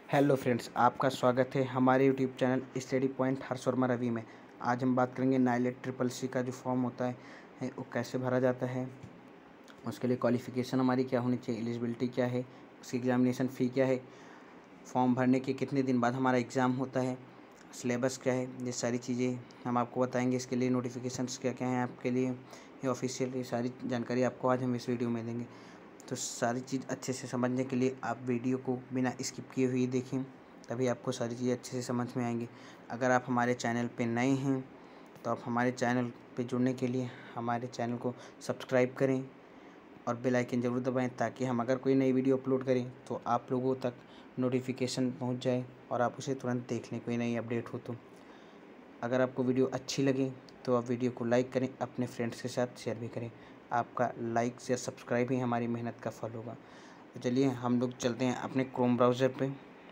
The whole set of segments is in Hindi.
हेलो फ्रेंड्स, आपका स्वागत है हमारे YouTube channel study point Harsh Verma Ravi में। आज हम बात करेंगे नाइलेट ट्रिपल सी का जो फॉर्म होता है वो कैसे भरा जाता है, उसके लिए क्वालिफ़िकेशन हमारी क्या होनी चाहिए, एलिजिबिलिटी क्या है, उसकी एग्जामिनेशन फ़ी क्या है, फॉर्म भरने के कितने दिन बाद हमारा एग्ज़ाम होता है, सिलेबस क्या है, ये सारी चीज़ें हम आपको बताएंगे। इसके लिए नोटिफिकेशंस क्या क्या हैं आपके लिए, ये ऑफिशियल, ये सारी जानकारी आपको आज हम इस वीडियो में देंगे। तो सारी चीज़ अच्छे से समझने के लिए आप वीडियो को बिना स्किप किए हुए देखें, तभी आपको सारी चीज़ें अच्छे से समझ में आएंगी। अगर आप हमारे चैनल पे नए हैं तो आप हमारे चैनल पे जुड़ने के लिए हमारे चैनल को सब्सक्राइब करें और बेल आइकन ज़रूर दबाएं, ताकि हम अगर कोई नई वीडियो अपलोड करें तो आप लोगों तक नोटिफिकेशन पहुंच जाए और आप उसे तुरंत देख लें, कोई नई अपडेट हो तो। अगर आपको वीडियो अच्छी लगे तो आप वीडियो को लाइक करें, अपने फ्रेंड्स के साथ शेयर भी करें। आपका लाइक शेयर सब्सक्राइब ही हमारी मेहनत का फल होगा। तो चलिए हम लोग चलते हैं अपने क्रोम ब्राउज़र पे।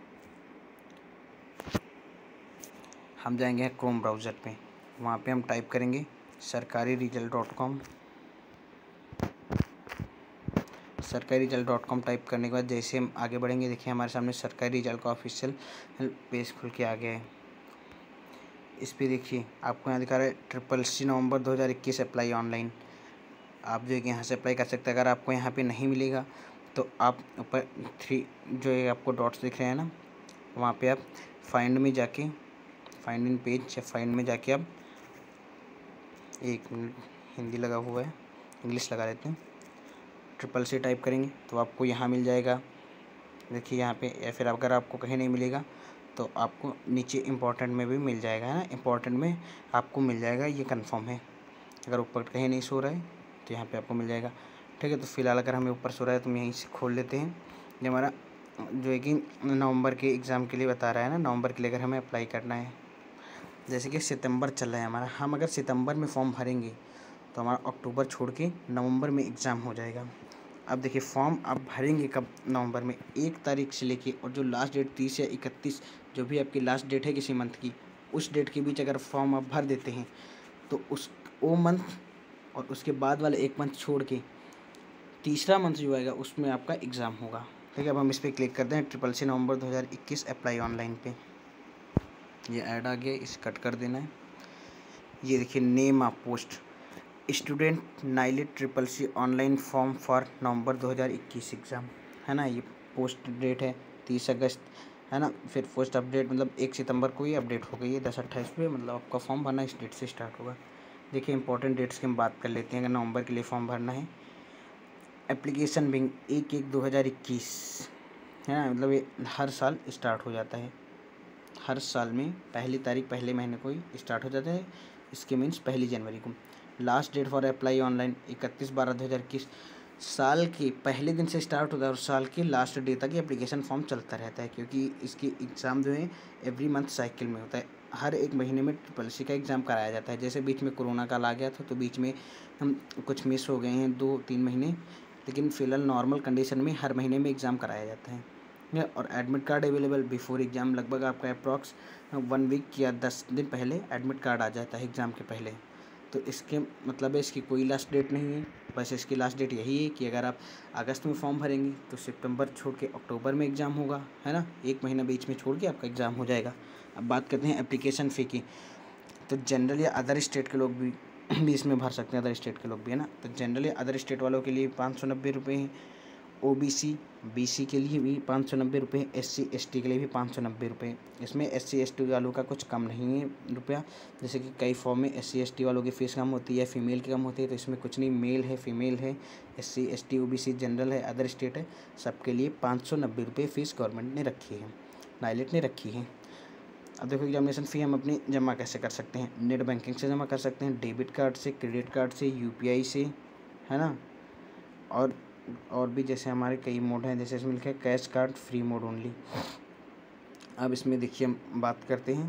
हम जाएंगे क्रोम ब्राउज़र पे, वहाँ पे हम टाइप करेंगे sarkariresult.com। sarkariresult.com टाइप करने के बाद जैसे हम आगे बढ़ेंगे, देखिए हमारे सामने सरकारी रिजल्ट का ऑफिशियल पेज खुल के आ गया है। इस पे देखिए आपको यहाँ दिखा रहा है CCC नवंबर 2021 अप्लाई ऑनलाइन। आप जो है कि यहाँ से अप्लाई कर सकते हैं। अगर आपको यहाँ पे नहीं मिलेगा तो आप ऊपर 3 जो है आपको डॉट्स दिख रहे हैं ना, वहाँ पे आप फाइंड में जाके, फाइंड इन पेज या फाइंड में जाके आप, एक मिनट हिंदी लगा हुआ है, इंग्लिश लगा लेते हैं, CCC टाइप करेंगे तो आपको यहाँ मिल जाएगा। देखिए यहाँ पे, या फिर अगर आपको कहीं नहीं मिलेगा तो आपको नीचे इम्पोर्टेंट में भी मिल जाएगा, है ना। इम्पोर्टेंट में आपको मिल जाएगा, ये कंफर्म है। अगर ऊपर कहीं नहीं सो रहा है तो यहाँ पे आपको मिल जाएगा, ठीक है। तो फिलहाल अगर हमें ऊपर सो रहा है तो हम यहीं से खोल लेते हैं। ये हमारा जो है कि नवंबर के एग्ज़ाम के लिए बता रहा है ना, नवंबर के लिए अगर हमें अप्लाई करना है। जैसे कि सितंबर चल रहा है हमारा, हम अगर सितंबर में फॉर्म भरेंगे तो हमारा अक्टूबर छोड़ के नवंबर में एग्ज़ाम हो जाएगा। अब देखिए फॉर्म आप भरेंगे कब, नवंबर में 1 तारीख से लेके, और जो लास्ट डेट 30 या 31, जो भी आपकी लास्ट डेट है किसी मंथ की, उस डेट के बीच अगर फॉर्म आप भर देते हैं तो वो मंथ और उसके बाद वाले 1 मंथ छोड़ के तीसरा मंथ जो आएगा उसमें आपका एग्ज़ाम होगा, ठीक है। अब हम इस पर क्लिक करते हैं, CCC नवंबर 2021 अप्लाई ऑनलाइन पे। ये ऐड आ गया, इसे कट कर देना है। ये देखिए name of post, student NIELIT CCC online form for November 2021 exam, है ना। ये पोस्ट डेट है 30 अगस्त, है ना। फिर पोस्ट अपडेट मतलब 1 सितंबर को ही अपडेट हो गई है, 10/28 पे, मतलब आपका फॉर्म भरना इस डेट से स्टार्ट होगा। देखिए इंपॉर्टेंट डेट्स की हम बात कर लेते हैं। अगर नवंबर के लिए फॉर्म भरना है, एप्लीकेशन बिंग 1/1/2021, है ना। मतलब ये हर साल स्टार्ट हो जाता है, हर साल में पहली तारीख पहले महीने को ही स्टार्ट हो जाता है। इसके मीन्स 1 जनवरी को। Last date for apply online 31/12/2021, साल के पहले दिन से स्टार्ट होता है और साल के लास्ट डे तक ये एप्लीकेशन फॉर्म चलता रहता है, क्योंकि इसकी एग्ज़ाम जो है एवरी मंथ साइकिल में होता है। हर एक महीने में CCC का एग्ज़ाम कराया जाता है। जैसे बीच में कोरोना काल आ गया था तो बीच में हम कुछ मिस हो गए हैं 2-3 महीने, लेकिन फ़िलहाल नॉर्मल कंडीशन में हर महीने में एग्ज़ाम कराया जाता है। और admit card available before exam, लगभग आपका अप्रॉक्स 1 वीक या 10 दिन पहले एडमिट कार्ड आ जाता है एग्ज़ाम के पहले। तो इसके मतलब है इसकी कोई लास्ट डेट नहीं है, बस इसकी लास्ट डेट यही है कि अगर आप अगस्त में फॉर्म भरेंगे तो सितंबर छोड़ के अक्टूबर में एग्ज़ाम होगा, है ना। 1 महीना बीच में छोड़ के आपका एग्ज़ाम हो जाएगा। अब बात करते हैं एप्लीकेशन फ़ी की। तो जनरल या अदर स्टेट के लोग भी इसमें भर सकते हैं, अदर स्टेट के लोग भी, है ना। तो जनरल या अदर स्टेट वालों के लिए 590 रुपये हैं, OBC BC के लिए भी 590 रुपये, SC ST के लिए भी 590 रुपये। इसमें SC ST वालों का कुछ कम नहीं है रुपया, जैसे कि कई फॉर्म में SC ST वालों की फ़ीस कम होती है, फीमेल की कम होती है, तो इसमें कुछ नहीं, मेल है, फीमेल है, SC ST OBC जनरल है, अदर स्टेट है, सबके लिए 590 रुपये फ़ीस गवर्नमेंट ने रखी है, नाइलेट ने रखी है। अब देखो एग्जामिनेशन फ़ी हम अपनी जमा कैसे कर सकते हैं। नेट बैंकिंग से जमा कर सकते हैं, डेबिट कार्ड से, क्रेडिट कार्ड से, UPI से, है ना। और भी जैसे हमारे कई मोड हैं, जैसे इसमें लिखा है cash card free mode only. अब इसमें देखिए हम बात करते हैं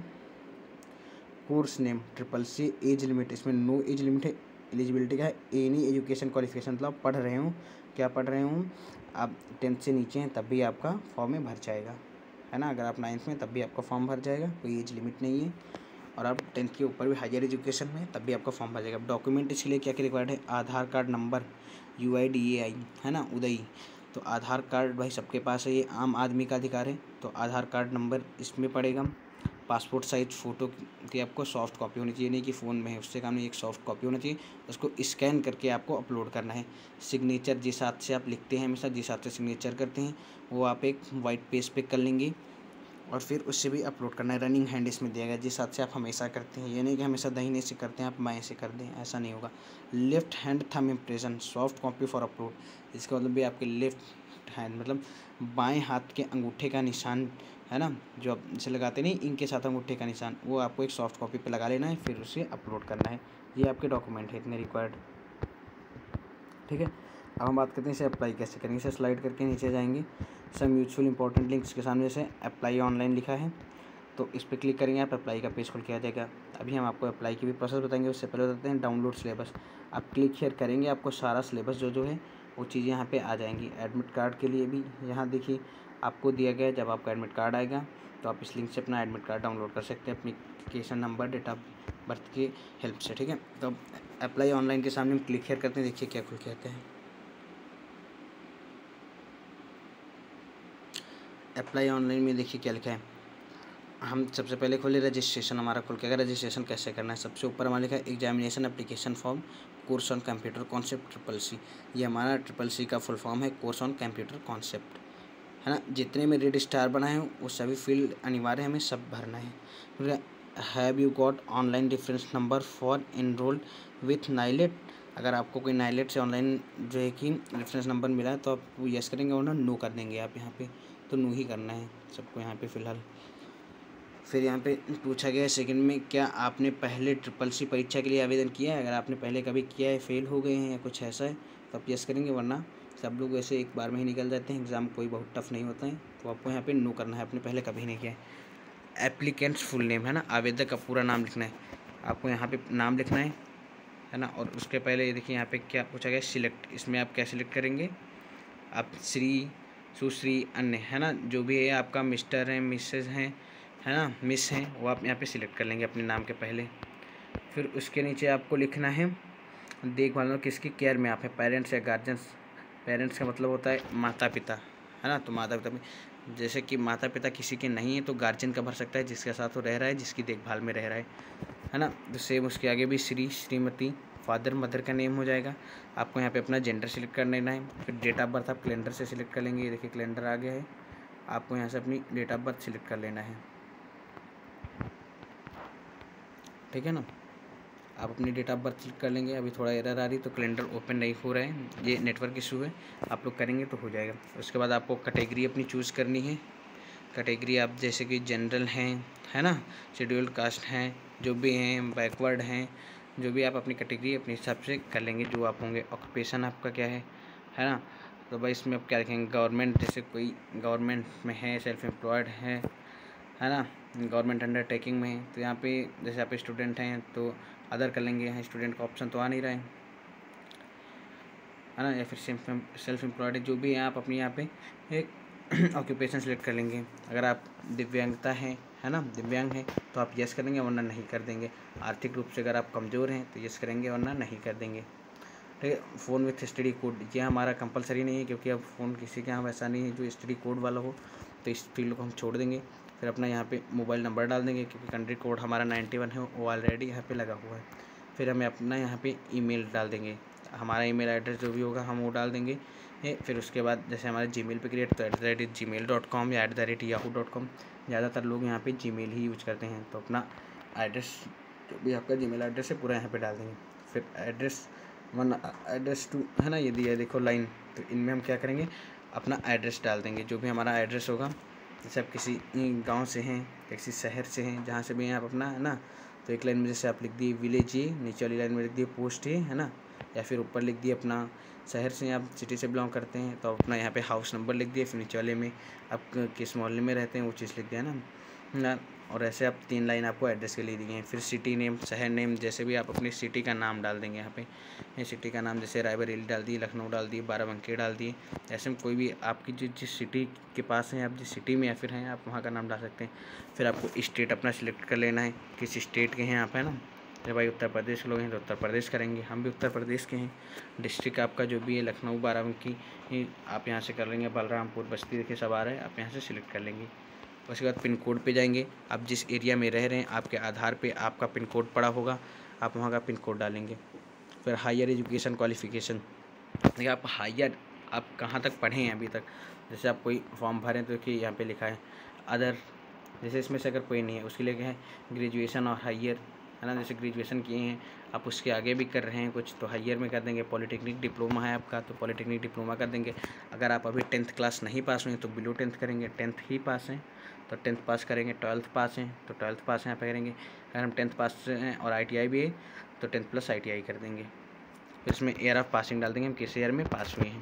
course name CCC age limit, इसमें नो एज लिमिट है। एलिजिबिलिटी का है एनी एजुकेशन क्वालिफिकेशन, मतलब पढ़ रहे हूँ, क्या पढ़ रहे हूँ, आप 10th से नीचे हैं तब भी आपका फॉर्म में भर जाएगा, है ना। अगर आप 9th में तब भी आपका फॉर्म भर जाएगा, कोई एज लिमिट नहीं है। और आप 10th के ऊपर भी हायर एजुकेशन में तब भी आपका फॉर्म भर जाएगा। डॉक्यूमेंट इसके लिए क्या क्या रिक्वायर्ड है, आधार कार्ड नंबर, UIDAI, है ना, उदयी, तो आधार कार्ड भाई सबके पास है, ये आम आदमी का अधिकार है। तो आधार कार्ड नंबर इसमें पड़ेगा। पासपोर्ट साइज फ़ोटो की आपको सॉफ्ट कॉपी होनी चाहिए, नहीं कि फ़ोन में है उससे काम नहीं, एक सॉफ्ट कॉपी होना चाहिए। उसको स्कैन करके आपको अपलोड करना है। सिग्नेचर जिस हाथ से आप लिखते हैं, हमेशा जिस हाथ से सिग्नेचर करते हैं वो आप एक वाइट पेज पे कर लेंगे और फिर उससे भी अपलोड करना है। रनिंग हैंड इसमें दिया गया, जिस हाथ से आप हमेशा करते हैं। ये नहीं कि हमेशा दाहिने से करते हैं आप बाएं से कर दें, ऐसा नहीं होगा। Left hand thumb impression soft copy for upload, इसका मतलब भी आपके लेफ्ट हैंड मतलब बाएं हाथ के अंगूठे का निशान है ना, जो आप इसे लगाते नहीं इंक के साथ अंगूठे का निशान, वो आपको एक सॉफ्ट कॉपी पे लगा लेना है, फिर उसे अपलोड करना है। ये आपके डॉक्यूमेंट है इतने रिक्वायर्ड, ठीक है। अब हम बात करते हैं इसे अप्लाई कैसे करेंगे। इसे स्लाइड करके नीचे जाएंगे, सब म्यूचुअल इंपॉर्टेंट लिंक्स के सामने से अप्लाई ऑनलाइन लिखा है, तो इस पर क्लिक करेंगे आप, अप्लाई का पेज खुल के आ जाएगा। अभी हम आपको अप्लाई की भी प्रोसेस बताएंगे, उससे पहले बताते हैं डाउनलोड सिलेबस। आप क्लिक हियर करेंगे, आपको सारा सिलेबस जो है वो चीज़ें यहाँ पे आ जाएंगी। एडमिट कार्ड के लिए भी यहाँ देखिए आपको दिया गया है, जब आपका एडमिट कार्ड आएगा तो आप इस लिंक से अपना एडमिट कार्ड डाउनलोड कर सकते हैं application number date of birth की हेल्प से, ठीक है। तो अप्लाई ऑनलाइन के सामने हम क्लिक हियर करते हैं, देखिए क्या खुल के आता है। अप्लाई ऑनलाइन में देखिए क्या लिखा है। हम सबसे पहले खोले रजिस्ट्रेशन, हमारा खुल के, अगर रजिस्ट्रेशन कैसे करना है, सबसे ऊपर हमारा लिखा है examination application form course on computer concept CCC। ये हमारा CCC का फुल फॉर्म है, कोर्स ऑन कंप्यूटर कॉन्सेप्ट, है ना। जितने में रेड स्टार बना है वो सभी फील्ड अनिवार्य हमें सब भरना है। Have you got online difference number for enrolled with NIELIT, अगर आपको कोई नाइलेट से ऑनलाइन जो है कि रेफरेंस नंबर मिला है तो आप वो यस करेंगे, वरना नो कर देंगे आप यहाँ पे, तो नो ही करना है सबको यहाँ पे फ़िलहाल। फिर यहाँ पे पूछा गया है सेकंड में, क्या आपने पहले CCC परीक्षा के लिए आवेदन किया है। अगर आपने पहले कभी किया है, फेल हो गए हैं या कुछ ऐसा है तो आप यस करेंगे, वरना सब लोग वैसे एक बार में ही निकल जाते हैं, एग्ज़ाम कोई बहुत टफ नहीं होता है, तो आपको यहाँ पे नो करना है, आपने पहले कभी नहीं किया है। एप्लीकेंट्स फुल नेम है ना, आवेदक का पूरा नाम लिखना है, आपको यहाँ पे नाम लिखना है ना। और उसके पहले ये देखिए यहाँ पे क्या पूछा गया, सिलेक्ट, इसमें आप क्या सिलेक्ट करेंगे, आप श्री, सुश्री, अन्य, है ना, जो भी है आपका मिस्टर है, मिसेज हैं, है ना, मिस हैं, वो आप यहाँ पे सिलेक्ट कर लेंगे अपने नाम के पहले। फिर उसके नीचे आपको लिखना है देखभाल किसकी केयर में आप है, पेरेंट्स या गार्जियंस। पेरेंट्स का मतलब होता है माता पिता, है ना, तो माता पिता में जैसे कि माता पिता किसी के नहीं है तो गार्जियन का भर सकता है, जिसके साथ वो रह रहा है, जिसकी देखभाल में रह रहा है ना। तो सेम उसके आगे भी श्री, श्रीमती, फादर मदर का नेम हो जाएगा। आपको यहाँ पे अपना जेंडर सिलेक्ट कर लेना है। फिर डेट ऑफ बर्थ आप कैलेंडर से सिलेक्ट कर लेंगे, ये देखिए कैलेंडर आ गया है, आपको यहाँ से अपनी डेट ऑफ बर्थ सिलेक्ट कर लेना है, ठीक है ना। आप अपनी डेट ऑफ बर्थ क्लिक कर लेंगे। अभी थोड़ा एरर आ रही तो कैलेंडर ओपन नहीं हो रहा है, ये नेटवर्क इशू है, आप लोग करेंगे तो हो जाएगा। उसके बाद आपको कैटेगरी अपनी चूज़ करनी है। कैटेगरी आप जैसे कि जनरल हैं, है ना, शेड्यूल्ड कास्ट हैं, जो भी हैं, बैकवर्ड हैं, जो भी आप अपनी कैटेगरी अपने हिसाब से कर लेंगे जो आप होंगे। ऑक्यूपेशन आपका क्या है ना, तो भाई इसमें आप क्या रखेंगे, गवर्नमेंट, जैसे कोई गवर्नमेंट में है, सेल्फ एम्प्लॉयड है ना, गवर्नमेंट अंडरटेकिंग में है, तो यहाँ पे जैसे आप स्टूडेंट हैं तो अदर कर लेंगे, यहाँ स्टूडेंट का ऑप्शन तो आ नहीं रहा है ना, या फिर सेल्फ एम्प्लॉयड, जो भी है आप अपनी यहाँ पे एक ऑक्यूपेशन सेलेक्ट कर लेंगे। अगर आप दिव्यांगता है ना, दिव्यांग हैं तो आप यस करेंगे, वरना नहीं कर देंगे। आर्थिक रूप से अगर आप कमज़ोर हैं तो यस करेंगे, वरना नहीं कर देंगे, ठीक है। फ़ोन विथ STD कोड, ये हमारा कंपलसरी नहीं है, क्योंकि अब फ़ोन किसी के यहाँ वैसा नहीं है जो STD कोड वाला हो, तो इस फील्ड को हम छोड़ देंगे। फिर अपना यहाँ पे मोबाइल नंबर डाल देंगे, क्योंकि कंट्री कोड हमारा 91 है, वो ऑलरेडी यहाँ पे लगा हुआ है। फिर हमें अपना यहाँ पे ईमेल डाल देंगे, हमारा ईमेल एड्रेस जो भी होगा हम वो डाल देंगे। फिर उसके बाद जैसे हमारे जीमेल पे क्रिएट, तो @gmail.com या @yahoo.com, ज़्यादातर लोग यहाँ पे जीमेल ही यूज करते हैं, तो अपना एड्रेस जो भी आपका जीमेल एड्रेस है पूरा यहाँ पे डाल देंगे। फिर एड्रेस 1, एड्रेस 2, है ना, ये दिया है देखो लाइन, तो इनमें हम क्या करेंगे, अपना एड्रेस डाल देंगे, जो भी हमारा एड्रेस होगा। जैसे आप किसी गांव से हैं, किसी शहर से हैं, जहाँ से भी हैं आप अपना, है ना, तो एक लाइन में जैसे आप लिख दिए विलेज ये, नीचे वाली लाइन में लिख दिए पोस्ट ये, है ना, या फिर ऊपर लिख दिए अपना शहर से आप सिटी से बिलोंग करते हैं तो अपना यहाँ पे हाउस नंबर लिख दिए, फिर नीचे वाले में आप किस मोहल्ले में रहते हैं वो चीज़ लिख दिया ना। और ऐसे आप 3 लाइन आपको एड्रेस के लिए दी हैं। फिर सिटी नेम, शहर नेम, जैसे भी आप अपनी सिटी का नाम डाल देंगे यहाँ पे, ये सिटी का नाम जैसे रायबरेली डाल दिए, लखनऊ डाल दिए, बाराबंकी डाल दिए, ऐसे में कोई भी आपकी जिस सिटी के पास हैं, आप जिस सिटी में या फिर हैं आप वहाँ का नाम डाल सकते हैं। फिर आपको स्टेट अपना सिलेक्ट कर लेना है, किस स्टेट के हैं आप, है ना, मेरे भाई उत्तर प्रदेश के लोग हैं तो उत्तर प्रदेश करेंगे, हम भी उत्तर प्रदेश के हैं। डिस्ट्रिक्ट आपका जो भी है लखनऊ, बाराबंकी आप यहाँ से कर लेंगे, बलरामपुर, बस्ती देखिए सब आ रहा है, आप यहाँ से सिलेक्ट कर लेंगे। उसके बाद पिन कोड पे जाएंगे, आप जिस एरिया में रह रहे हैं आपके आधार पे आपका पिन कोड पड़ा होगा, आप वहाँ का पिन कोड डालेंगे। फिर हायर एजुकेशन क्वालिफिकेशन, देखिए आप हायर आप कहाँ तक पढ़े हैं अभी तक। जैसे आप कोई फॉर्म भरें तो देखिए यहाँ पे लिखा है अदर, जैसे इसमें से अगर कोई नहीं है उसके लिए क्या है ग्रेजुएशन और हायर, है ना। जैसे ग्रेजुएशन किए हैं आप उसके आगे भी कर रहे हैं कुछ तो हायर में कर देंगे। पॉलिटेक्निक डिप्लोमा है आपका तो पॉलिटेक्निक डिप्लोमा कर देंगे। अगर आप अभी 10th क्लास नहीं पास हुए हैं तो बिलो 10th करेंगे, 10th ही पास हैं तो 10th पास करेंगे। 12th पास हैं तो 12th पास यहाँ पे करेंगे। अगर हम 10th पास हैं और ITI भी है तो 10th प्लस ITI कर देंगे। फिर इसमें ईयर ऑफ पासिंग डाल देंगे हम किस ईयर में पास हुए हैं।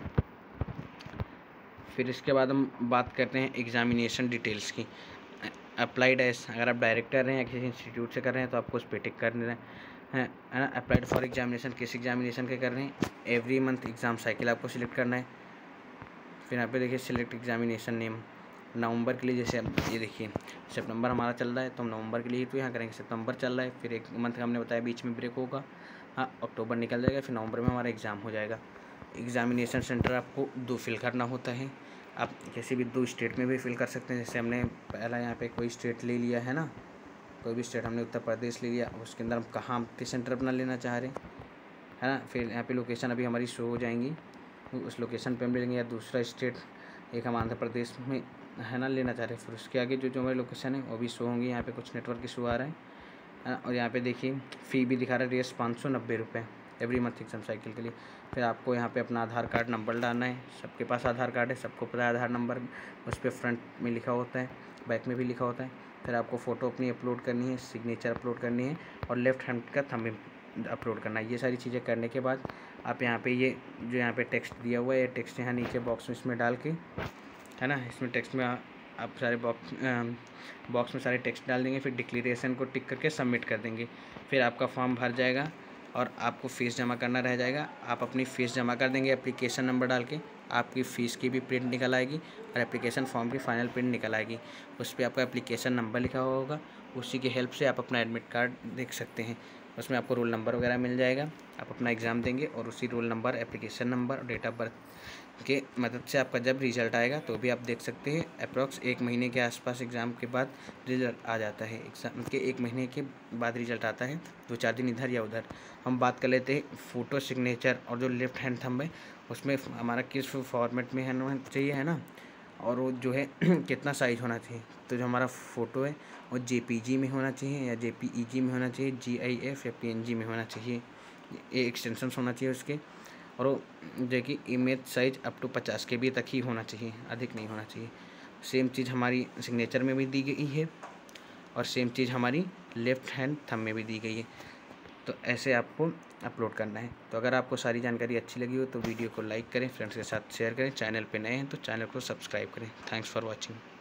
फिर इसके बाद हम बात करते हैं एग्जामिनेशन डिटेल्स की। अप्लाइड एस, अगर आप डायरेक्टर हैं या किसी इंस्टीट्यूट से कर रहे हैं तो आपको उस पर टिक कर देना है ना। अप्लाइड फॉर एग्जामिनेशन, किस एग्जामिनेशन के कर रहे हैं, एवरी मंथ एग्ज़ाम साइकिल आपको सिलेक्ट करना है। फिर यहाँ पे देखिए सिलेक्ट एग्जामिनेशन नेम, नवंबर के लिए जैसे अब ये देखिए सितंबर हमारा चल रहा है तो हम नवंबर के लिए तो यहाँ करेंगे। सितंबर चल रहा है, फिर एक मंथ का हमने बताया बीच में ब्रेक होगा, हाँ अक्टूबर निकल जाएगा, फिर नवंबर में हमारा एग्ज़ाम हो जाएगा। एग्जामिनेशन सेंटर आपको 2 फिल करना होता है, आप किसी भी 2 स्टेट में भी फिल कर सकते हैं। जैसे हमने पहला यहाँ पे कोई स्टेट ले लिया है ना, कोई भी स्टेट हमने उत्तर प्रदेश ले लिया, उसके अंदर हम कहाँ के सेंटर अपना लेना चाह रहे हैं, है ना। फिर यहाँ पे लोकेशन अभी हमारी शो हो जाएंगी, उस लोकेशन पे हम ले लेंगे। या दूसरा स्टेट एक हम आंध्र प्रदेश में है ना लेना चाह रहे हैं, फिर उसके आगे जो हमारी लोकेशन है वो भी शो होंगी। यहाँ पे कुछ नेटवर्क इशू आ रहा है ना। और यहाँ पे देखिए फ़ी भी दिखा रहा है रेस 590 रुपये एवरी मंथ एग्जाम साइकिल के लिए। फिर आपको यहाँ पे अपना आधार कार्ड नंबर डालना है, सबके पास आधार कार्ड है, सबको पता है आधार नंबर उस पर फ्रंट में लिखा होता है, बैक में भी लिखा होता है। फिर आपको फ़ोटो अपनी अपलोड करनी है, सिग्नेचर अपलोड करनी है और लेफ्ट हैंड का थंब अपलोड करना है। ये सारी चीज़ें करने के बाद आप यहाँ पे ये जो यहाँ पे टेक्स्ट दिया हुआ है ये टेक्स्ट यहाँ नीचे बॉक्स में इसमें डाल के, है ना, इसमें टेक्स्ट में आप सारे बॉक्स में सारे टेक्स्ट डाल देंगे। फिर डिक्लेरेशन को टिक करके सबमिट कर देंगे। फिर आपका फॉर्म भर जाएगा और आपको फ़ीस जमा करना रह जाएगा। आप अपनी फ़ीस जमा कर देंगे एप्लीकेशन नंबर डाल के, आपकी फ़ीस की भी प्रिंट निकल आएगी और एप्लीकेशन फॉर्म की फ़ाइनल प्रिंट निकल आएगी। उस पर आपका एप्लीकेशन नंबर लिखा हुआ होगा, उसी की हेल्प से आप अपना एडमिट कार्ड देख सकते हैं। उसमें आपको रोल नंबर वगैरह मिल जाएगा, आप अपना एग्ज़ाम देंगे और उसी रोल नंबर, एप्लीकेशन नंबर और डेट ऑफ बर्थ के मदद से आपका जब रिज़ल्ट आएगा तो भी आप देख सकते हैं। अप्रॉक्स 1 महीने के आसपास एग्ज़ाम के बाद रिज़ल्ट आ जाता है। एग्ज़ाम के 1 महीने के बाद रिज़ल्ट आता है, 2-4 दिन इधर या उधर। हम बात कर लेते हैं फ़ोटो, सिग्नेचर और जो लेफ्ट हैंड थंब है उसमें हमारा किस फॉर्मेट में है चाहिए, है ना, और वो जो है कितना साइज़ होना चाहिए। तो जो हमारा फ़ोटो है वो JPG में होना चाहिए या JPEG में होना चाहिए, GIF या PNG में होना चाहिए, ये एक्सटेंशंस होना चाहिए उसके। और वो जो कि image size up to 50 KB तक ही होना चाहिए, अधिक नहीं होना चाहिए। सेम चीज़ हमारी सिग्नेचर में भी दी गई है और सेम चीज़ हमारी लेफ़्ट हैंड थंब में भी दी गई है। तो ऐसे आपको अपलोड करना है। तो अगर आपको सारी जानकारी अच्छी लगी हो तो वीडियो को लाइक करें, फ्रेंड्स के साथ शेयर करें, चैनल पे नए हैं तो चैनल को सब्सक्राइब करें। Thanks for watching.